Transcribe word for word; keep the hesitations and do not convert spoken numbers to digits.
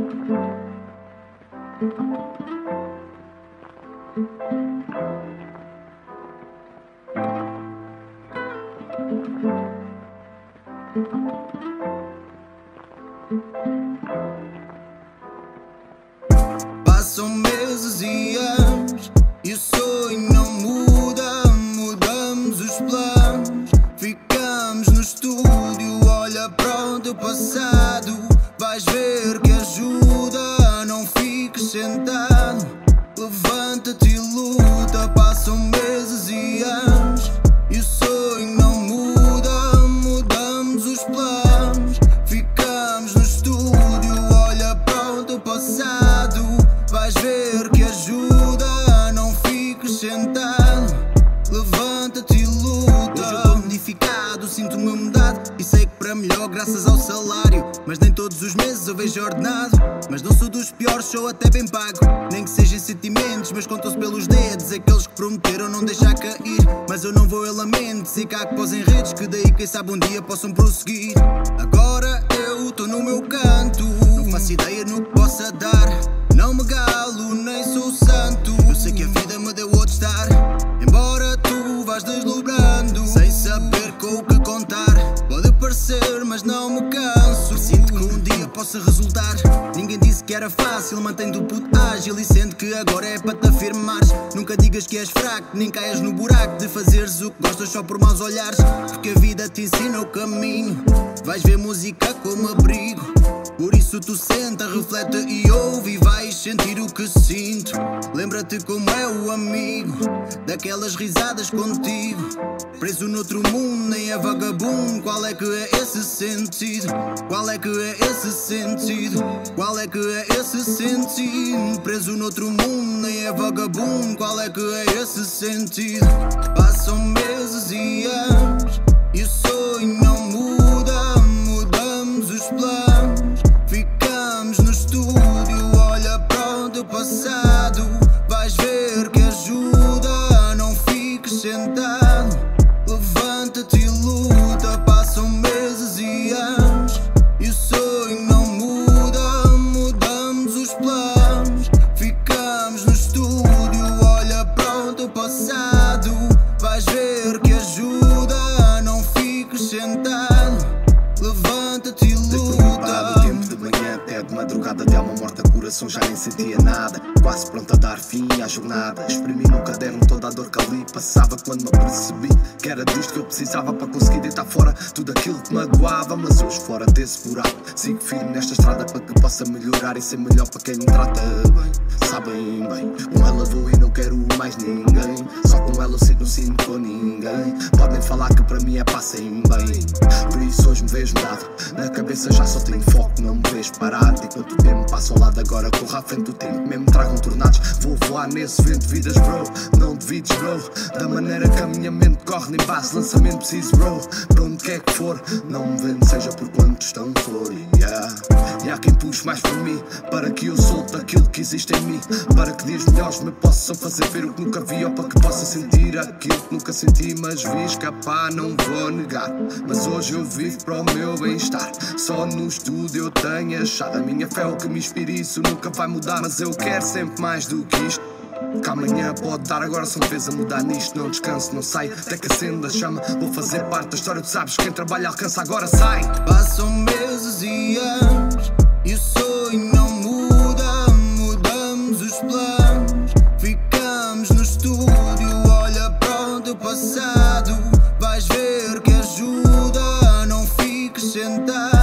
Passam meses e anos e o sonho não muda. Mudamos os planos, ficamos no estúdio. Olha para o teu passado, vais ver que ajuda. Não fiques sentado, levanta-te e luta. Passam meses e anos e o sonho não muda. Mudamos os planos, ficamos no estúdio. Olha para o teu passado, vais ver que ajuda. Não fiques sentado, levanta-te e luta. Hoje eu estou modificado, sinto-me mudado e sei que para melhor graças ao salário. Mas nem todos os meses eu vejo ordenado. Mas não sou dos piores, sou até bem pago. Nem que sejam sentimentos, mas contam-se pelos dedos. Aqueles que prometeram não deixar cair. Mas eu não vou em lamentos e cago para os enredos, que daí quem sabe um dia possam prosseguir. Agora eu estou no meu canto, não faço ideia no que possa dar. Não me galo, nem sou santo. Eu sei que a vida me deu outro estar. Embora tu vás desdobrando, sem saber com o que contar. Pode parecer, mas não me canso. Sinto que um dia possa resultar. Ninguém disse que era fácil, mantém-te o puto ágil e sente que agora é para te afirmares. Nunca digas que és fraco, nem caias no buraco de fazeres o que gostas só por maus olhares. Porque a vida te ensina o caminho, vais ver música como abrigo. Por isso tu senta, reflete e ouve, e vais sentir o que sinto. Lembra-te como é o amigo, daquelas risadas contigo. Preso noutro mundo, nem é vagabundo. Qual é que é esse sentido? Qual é que é esse sentido? Qual é que é esse sentido? Preso noutro mundo, nem é vagabundo. Qual é que é esse sentido? Passam meses e anos e o sonho não muda. Mudamos os planos, ficamos no estúdio. Olha para o teu passado, vais ver que ajuda. Não fiques sentado, levanta-te e luta. Passam meses e anos e o sonho não muda. Mudamos os planos, ficamos no estúdio. Olha para o teu passado, vais ver que ajuda. Não fiques sentado, levanta-te e luta. Do tempo de manhã até de madrugada, até uma morta coração já nem sentia nada. Quase pronto a dar fim à jornada. Exprimi no caderno toda a dor que ali passava, quando me apercebi que era disto que eu precisava para conseguir deitar fora tudo aquilo que magoava. Mas hoje fora desse buraco sigo firme nesta estrada para que possa melhorar e ser melhor para quem me trata bem. Sabem bem, com ela vou e não quero mais ninguém. Só com ela eu sinto, não sinto com ninguém. Podem falar que para mim é passem bem. Por isso hoje me vejo mudado, na cabeça já só tenho foco, não me vejo parado. Enquanto o tempo passa ao lado agora, corro à frente do tempo. Mesmo tragam tornados, vou voar nesse vento. Vidas bro, não devides bro, da maneira que a minha mente corre. Nem base, lançamento preciso bro, para onde quer que for. Não me vendo, seja por quanto estão for, yeah. E há quem puxe mais por mim, para que eu solte aquilo que existe em mim. Para que dias melhores me possam fazer ver o que nunca vi, ou para que possa sentir aquilo que nunca senti. Mas vi escapar, não vou negar. Mas hoje eu vivo para o meu bem-estar. Só no estúdio eu tenho achado a minha fé, o que me inspira, isso nunca vai mudar. Mas eu quero sempre mais do que isto, que amanhã pode dar, agora são vez a mudar nisto. Não descanso, não saio, até que acendo a chama. Vou fazer parte da história, tu sabes, quem trabalha alcança, agora sai. Passam meses e anos e o sonho não muda. Mudamos os planos, ficamos no estúdio. Olha para o teu passado, vais ver que ajuda. Não fiques sentado,